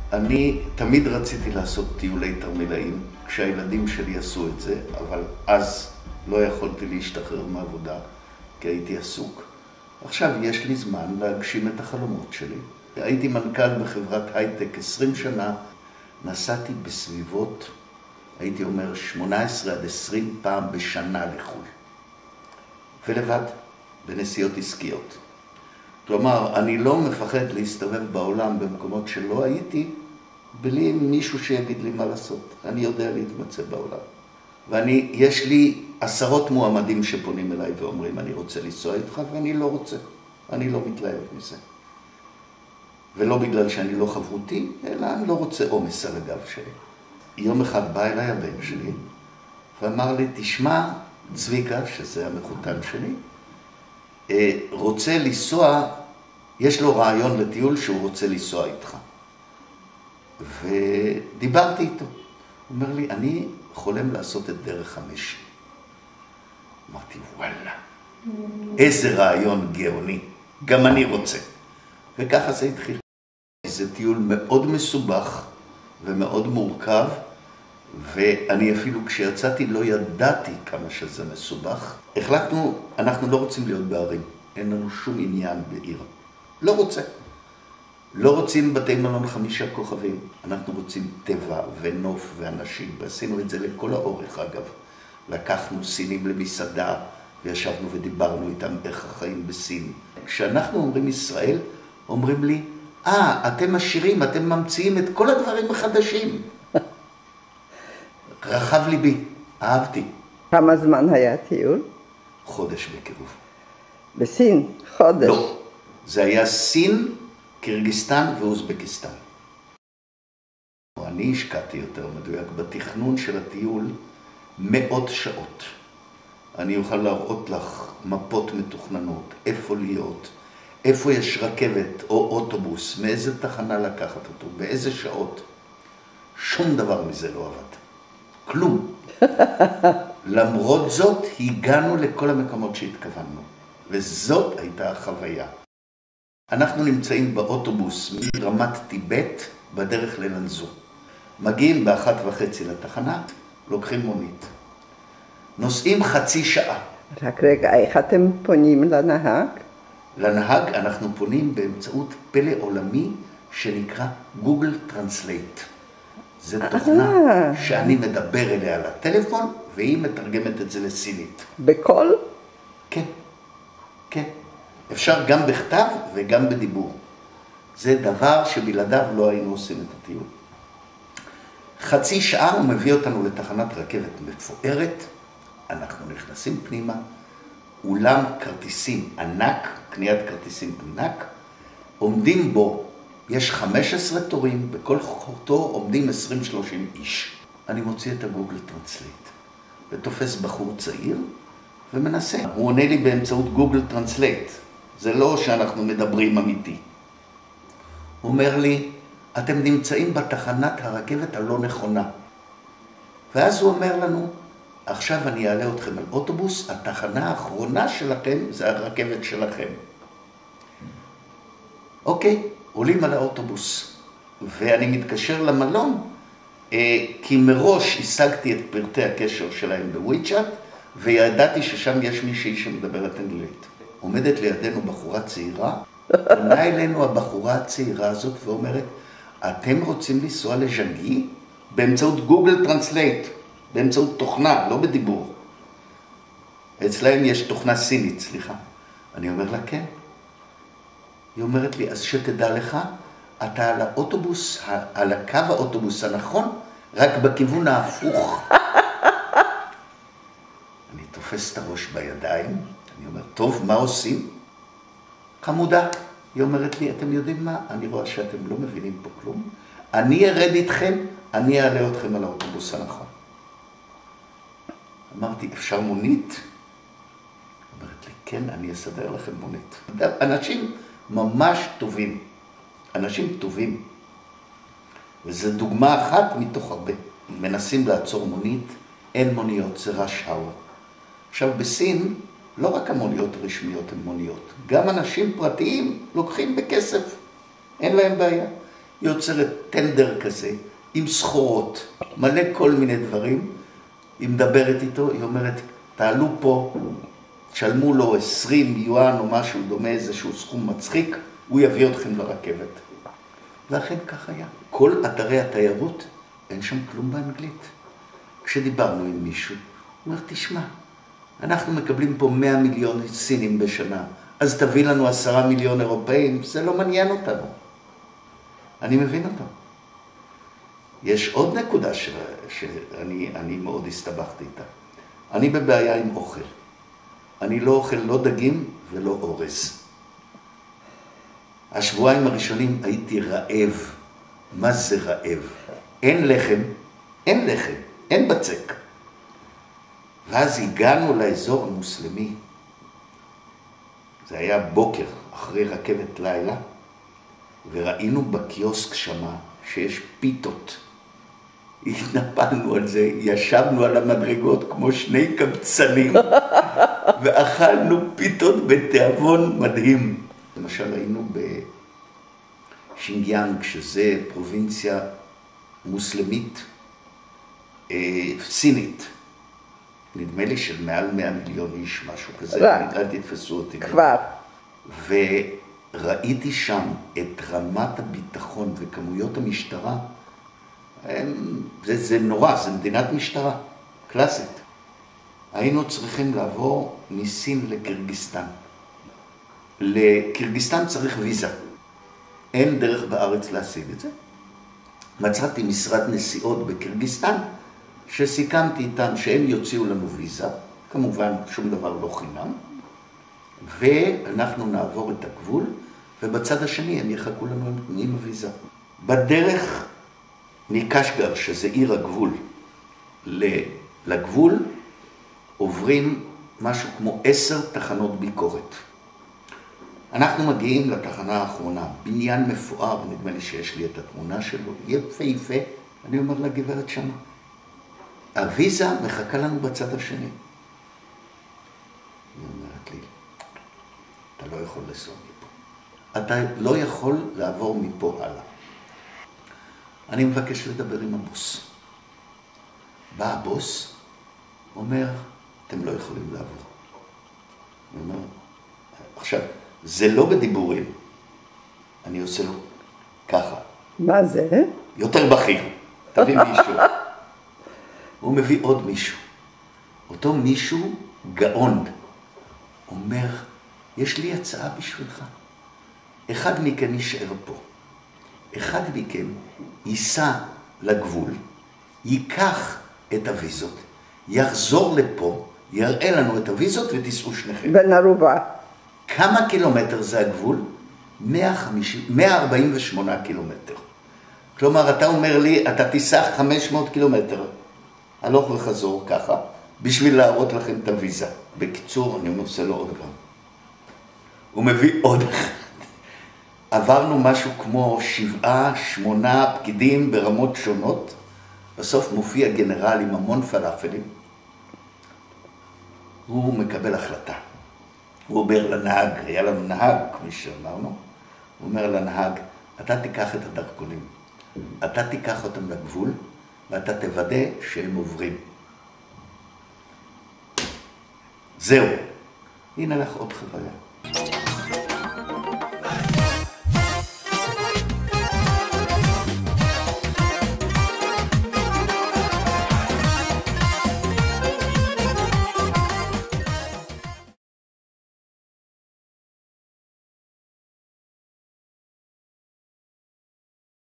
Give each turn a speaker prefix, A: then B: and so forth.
A: אני תמיד רציתי לעשות טיולי תרמילאים, כשהילדים שלי עשו את זה, אבל אז לא יכולתי להשתחרר מעבודה, כי הייתי עסוק. עכשיו יש לי זמן להגשים את החלומות שלי. הייתי מנכ"ל בחברת הייטק 20 שנה, נסעתי בסביבות, הייתי אומר 18 עד 20 פעם בשנה לחו"ל. ולבד, בנסיעות עסקיות. כלומר, אני לא מפחד להסתובב בעולם במקומות שלא הייתי, בלי מישהו שיגיד לי מה לעשות. אני יודע להתמצא בעולם. יש לי עשרות מועמדים שפונים אליי ואומרים, אני רוצה לנסוע איתך, ואני לא רוצה. אני לא מתלהב מזה. ולא בגלל שאני לא חברותי, אלא אני לא רוצה עומס על הגב שלי. יום אחד בא אליי הבן שלי, ואמר לי, תשמע, צביקה, שזה המחותן שלי, רוצה לנסוע, יש לו רעיון לטיול שהוא רוצה לנסוע איתך. ודיברתי איתו. הוא אומר לי, אני חולם לעשות את דרך המשי. אמרתי, וואלה, איזה רעיון גאוני, גם אני רוצה. וככה זה התחיל. זה טיול מאוד מסובך ומאוד מורכב, ואני אפילו כשיצאתי לא ידעתי כמה שזה מסובך. החלטנו, אנחנו לא רוצים להיות בערים, אין לנו שום עניין בעיר. לא רוצה. לא רוצים בתי מלון 5 כוכבים, אנחנו רוצים טבע ונוף ואנשים, ועשינו את זה לכל האורך אגב. לקחנו סינים למסעדה וישבנו ודיברנו איתם איך החיים בסין. כשאנחנו אומרים ישראל, אומרים לי, אתם עשירים, אתם ממציאים את כל הדברים החדשים. רחב ליבי, אהבתי.
B: כמה זמן היה טיול?
A: חודש בקירוב.
B: בסין? חודש?
A: לא, זה היה סין, קירגיסטן ואוזבקיסטן. אני השקעתי יותר מדויק בתכנון של הטיול 100 שעות. אני אוכל להראות לך מפות מתוכננות, איפה להיות, איפה יש רכבת או אוטובוס, מאיזה תחנה לקחת אותו, באיזה שעות. שום דבר מזה לא עבד. כלום. למרות זאת, הגענו לכל המקומות שהתכוונו, וזאת הייתה החוויה. אנחנו נמצאים באוטובוס מרמת טיבט בדרך ללנזו. מגיעים ב1:30 לתחנה, לוקחים מונית. נוסעים חצי שעה.
B: רק רגע, איך אתם פונים לנהג?
A: לנהג אנחנו פונים באמצעות פלא עולמי שנקרא גוגל טרנסלייט. זו תוכנה שאני מדבר אליה לטלפון, והיא מתרגמת את זה לסינית.
B: בקול?
A: כן, כן. אפשר גם בכתב וגם בדיבור. זה דבר שבלעדיו לא היינו עושים את הטיול. חצי שעה הוא מביא אותנו לתחנת רכבת מפוארת, אנחנו נכנסים פנימה, אולם כרטיסים ענק, קניית כרטיסים ענק, עומדים בו, יש 15 תורים, בכל תור עומדים 20-30 איש. אני מוציא את הגוגל טרנסלייט, ותופס בחור צעיר ומנסה. הוא עונה לי באמצעות גוגל טרנסלייט, זה לא שאנחנו מדברים אמיתי. הוא אומר לי, אתם נמצאים בתחנת הרכבת הלא נכונה. ואז הוא אומר לנו, עכשיו אני אעלה אתכם על אוטובוס, התחנה האחרונה שלכם זה הרכבת שלכם. אוקיי, עולים על האוטובוס, ואני מתקשר למלון, כי מראש השגתי את פרטי הקשר שלהם בוויצ'אט, וידעתי ששם יש מישהי שמדברת אנגלית. עומדת לידינו בחורה צעירה, פונה אלינו הבחורה הצעירה הזאת ואומרת, אתם רוצים לנסוע לז'אנגי? באמצעות גוגל טרנסלייט, באמצעות תוכנה, לא בדיבור. אצלהם יש תוכנה סינית, סליחה. אני אומר לה, כן. היא אומרת לי, אז שתדע לך, אתה על האוטובוס, על הקו האוטובוס הנכון, רק בכיוון ההפוך. אני תופס את הראש בידיים, אני אומר, טוב, מה עושים? חמודה. היא אומרת לי, אתם יודעים מה? אני רואה שאתם לא מבינים פה כלום. אני ארד איתכם, אני אעלה אתכם על האוטובוס הנכון. אמרתי, אפשר מונית? אומרת לי, כן, אני אסדר לכם מונית. אנשים ממש טובים. אנשים טובים. וזו דוגמה אחת מתוך הרבה. מנסים לעצור מונית, אין מוניות, זה רש האור. עכשיו, בסין, לא רק המוניות הרשמיות הן מוניות. גם אנשים פרטיים לוקחים בכסף. אין להם בעיה. היא יוצרת טנדר כזה, עם סחורות, מלא כל מיני דברים. היא מדברת איתו, היא אומרת, תעלו פה, תשלמו לו 20 יואן או משהו דומה, איזשהו סכום מצחיק, הוא יביא אתכם לרכבת. ואכן כך היה. כל אתרי התיירות, אין שם כלום באנגלית. כשדיברנו עם מישהו, הוא אומר, תשמע, אנחנו מקבלים פה 100 מיליון סינים בשנה, אז תביא לנו 10 מיליון אירופאים, זה לא מעניין אותנו. אני מבין אותו. יש עוד נקודה שאני מאוד הסתבכתי איתה. אני בבעיה עם אוכל. אני לא אוכל לא דגים ולא אורז. השבועיים הראשונים הייתי רעב. מה זה רעב? אין לחם, אין בצק. ואז הגענו לאזור המוסלמי. זה היה בוקר אחרי רכבת לילה, וראינו בקיוסק שמה שיש פיתות. התנפלנו על זה, ישבנו על המדרגות כמו שני קבצנים, ואכלנו פיתות בתיאבון מדהים. למשל היינו בשינגיאנג, שזה פרובינציה מוסלמית סינית. נדמה לי של מעל 100 מיליון איש, משהו כזה, אל תתפסו אותי.
B: כבר.
A: וראיתי שם את רמת הביטחון וכמויות המשטרה, זה נורא, זה מדינת משטרה, קלאסית. היינו צריכים לעבור מסין לקירגיסטן. לקירגיסטן צריך ויזה. אין דרך בארץ להשיג את זה. מצאתי משרד נסיעות בקירגיסטן, שסיכמתי איתם שהם יוציאו לנו ויזה, כמובן שום דבר לא חינם, ואנחנו נעבור את הגבול, ובצד השני הם יחכו לנו עם הוויזה. בדרך מקשגר, שזה עיר הגבול, לגבול, עוברים משהו כמו 10 תחנות ביקורת. אנחנו מגיעים לתחנה האחרונה, בניין מפואר, נדמה לי שיש לי את התמונה שלו, יפהפה, אני אומר לגברת שמה. הוויזה מחכה לנו בצד השני. היא אומרת לי, אתה לא יכול לנסוע מפה. אתה לא יכול לעבור מפה הלאה. אני מבקש לדבר עם הבוס. בא הבוס, אומר, אתם לא יכולים לעבור. הוא אומר, עכשיו, זה לא בדיבורים. אני עושה לו ככה.
B: מה זה?
A: יותר בכיר. תביא מישהו. הוא מביא עוד מישהו. אותו מישהו גאון. אומר, יש לי הצעה בשבילך. אחד מכם יישאר פה. אחד מכם ייסע לגבול, ייקח את הוויזות, יחזור לפה, יראה לנו את הוויזות ותיסעו שניכם.
B: בן ערובה.
A: כמה קילומטר זה הגבול? 148 קילומטר. כלומר, אתה אומר לי, אתה תיסע 500 קילומטר, הלוך וחזור ככה, בשביל להראות לכם את הוויזה. בקיצור, אני עושה לו עוד פעם. הוא מביא עוד אחד. עברנו משהו כמו 7-8 פקידים ברמות שונות. בסוף מופיע גנרל עם המון פלאפלים. הוא מקבל החלטה. הוא אומר לנהג, היה לנו נהג, כפי שאמרנו, הוא אומר לנהג, אתה תיקח את הדרכונים, אתה תיקח אותם לגבול, ואתה תוודא שהם עוברים. זהו. הנה לך עוד חוויה.